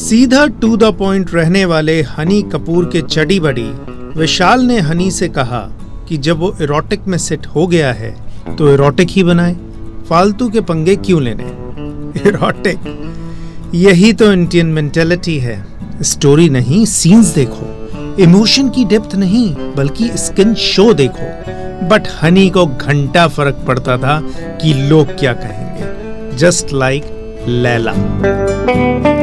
सीधा to the point रहने वाले हनी कपूर के चडी बडी विशाल ने हनी से कहा कि जब वो इरोटिक में सेट हो गया है तो इरोटिक ही बनाए, फालतू के पंगे क्यों लेने। इरोटिक, यही तो इंडियन मेंटेलिटी है। स्टोरी नहीं, सीन्स देखो, इमोशन की डेप्थ नहीं बल्कि स्किन शो देखो। बट हनी को घंटा फर्क पड़ता था कि लोग क्या कहेंगे। Just like Laila.